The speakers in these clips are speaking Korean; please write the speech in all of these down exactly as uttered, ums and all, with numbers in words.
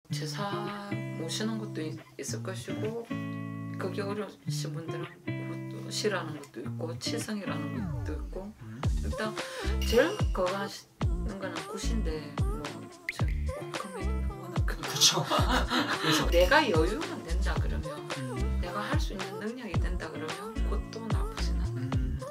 제사 모시는 것도 있, 있을 것이고 그게 어려우신 분들은 그것도 싫어하는 것도 있고 치성이라는 것도 있고 일단 제일 건강하시는 거는 굿인데 뭐저 금액이 워낙 큰 그렇죠. 그래서 내가 여유만 된다 그러면 음. 내가 할 수 있는 능력이 된다 그러면 그것도 나쁘진 않아. 음.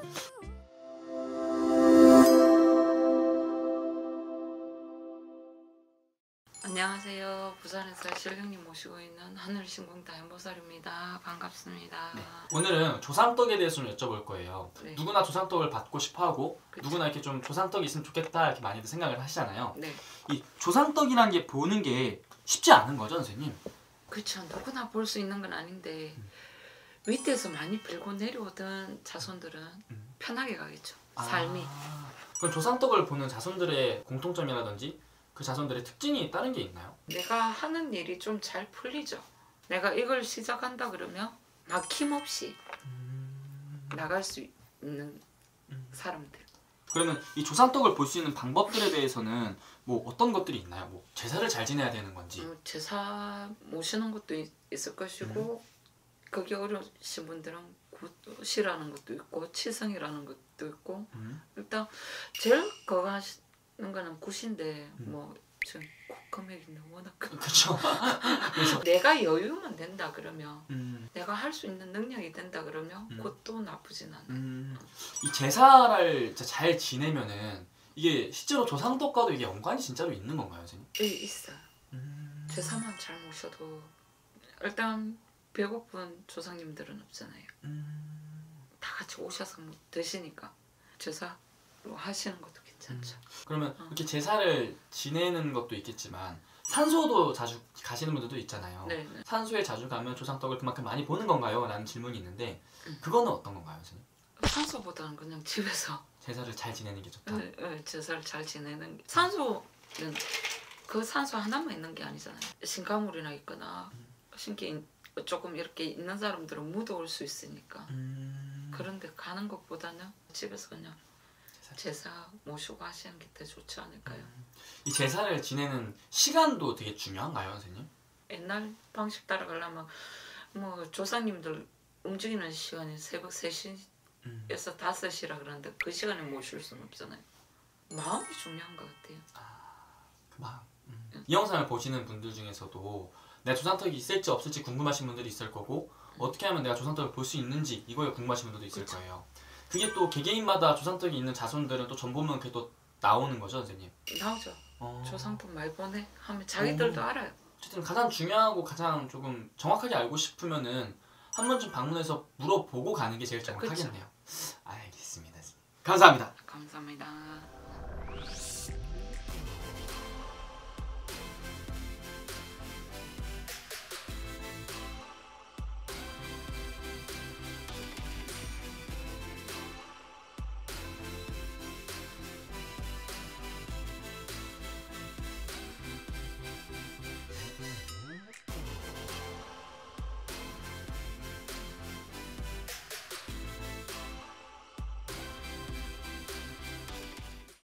안녕하세요. 부산에서 실령님 모시고 있는 하늘신궁 다현보살입니다. 반갑습니다. 네. 오늘은 조상떡에 대해서 좀 여쭤볼 거예요. 네. 누구나 조상떡을 받고 싶어하고 그쵸? 누구나 이렇게 좀 조상떡이 있으면 좋겠다 이렇게 많이들 생각을 하시잖아요. 네. 이 조상떡이란 게 보는 게 쉽지 않은 거죠, 선생님? 그렇죠. 누구나 볼 수 있는 건 아닌데 음. 밑에서 많이 빌고 내려오던 자손들은 음. 편하게 가겠죠. 아. 삶이. 그럼 조상떡을 보는 자손들의 공통점이라든지 그 자손들의 특징이 다른 게 있나요? 내가 하는 일이 좀 잘 풀리죠. 내가 이걸 시작한다 그러면 막힘없이 음... 나갈 수 있는 음... 사람들. 그러면 이 조상떡을 볼 수 있는 방법들에 대해서는 뭐 어떤 것들이 있나요? 뭐 제사를 잘 지내야 되는 건지. 음, 제사 모시는 것도 있, 있을 것이고 음. 그게 어려우신 분들은 굿이라는 것도 있고 치성이라는 것도 있고 음. 일단 제일 건강하시 는 거는 굿인데 음. 뭐 지금 금액이 워낙 큰 그렇죠. 그래서 내가 여유만 된다 그러면 음. 내가 할 수 있는 능력이 된다 그러면 음. 그것도 나쁘진 않아. 음. 이 제사를 잘 지내면은 이게 실제로 조상떡과도 이게 연관이 진짜로 있는 건가요, 선생님? 네, 있어요. 음. 제사만 잘 모셔도 일단 배고픈 조상님들은 없잖아요. 음. 다 같이 오셔서 뭐 드시니까 제사로 하시는 것도 괜찮죠. 음. 그러면 어. 이렇게 제사를 지내는 것도 있겠지만 산소도 자주 가시는 분들도 있잖아요. 네네. 산소에 자주 가면 조상떡을 그만큼 많이 보는 건가요? 라는 질문이 있는데 음. 그거는 어떤 건가요, 선생님? 산소보다는 그냥 집에서 제사를 잘 지내는 게 좋다? 네, 네, 제사를 잘 지내는 게 산소는 그 산소 하나만 있는 게 아니잖아요. 신가물이나 있거나 음. 신기 조금 이렇게 있는 사람들은 무더울 수 있으니까 음. 그런데 가는 것보다는 집에서 그냥 제사 모시고 하시는 게 더 좋지 않을까요? 음. 이 제사를 지내는 시간도 되게 중요한가요, 선생님? 옛날 방식 따라가려면 뭐 조상님들 움직이는 시간이 새벽 세 시에서 음. 다섯 시라 그러는데 그 시간에 모실 수는 없잖아요. 마음이 중요한 것 같아요. 아, 그 마음. 음. 응. 이 영상을 보시는 분들 중에서도 내 조상떡이 있을지 없을지 궁금하신 분들이 있을 거고 음. 어떻게 하면 내가 조상떡을 볼 수 있는지 이거에 궁금하신 분들도 있을 그쵸? 거예요. 그게 또 개개인마다 조상떡이 있는 자손들은 또 전보면 그게 또 나오는 거죠, 선생님? 나오죠. 어... 조상떡 많이 보내 하면 자기들도 오... 알아요. 어쨌든 가장 중요하고 가장 조금 정확하게 알고 싶으면은 한 번쯤 방문해서 물어보고 가는 게 제일 정확하겠네요. 알겠습니다. 감사합니다. 감사합니다.